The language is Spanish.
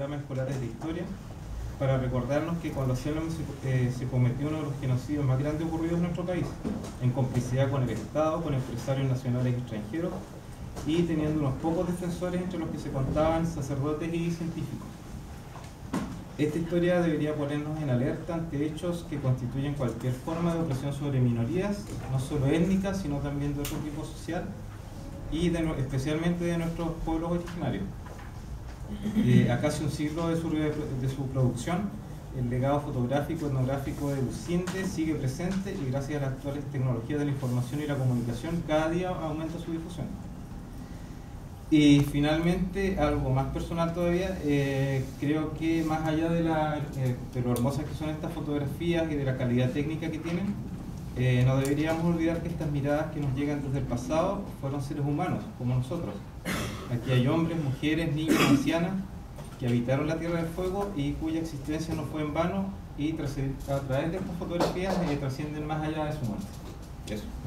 programas escolares de historia para recordarnos que con los cielos se cometió uno de los genocidios más grandes ocurridos en nuestro país, en complicidad con el Estado, con empresarios nacionales y extranjeros, y teniendo unos pocos defensores entre los que se contaban sacerdotes y científicos. Esta historia debería ponernos en alerta ante hechos que constituyen cualquier forma de opresión sobre minorías, no solo étnicas, sino también de otro tipo social, y especialmente de nuestros pueblos originarios. A casi un siglo de su producción, el legado fotográfico, etnográfico de Lucinde sigue presente y gracias a las actuales tecnologías de la información y la comunicación cada día aumenta su difusión. Y finalmente, algo más personal todavía, creo que más allá de lo hermosas que son estas fotografías y de la calidad técnica que tienen, no deberíamos olvidar que estas miradas que nos llegan desde el pasado fueron seres humanos, como nosotros. Aquí hay hombres, mujeres, niños, ancianas, que habitaron la Tierra del Fuego y cuya existencia no fue en vano, y a través de estas fotografías trascienden más allá de su muerte. Eso.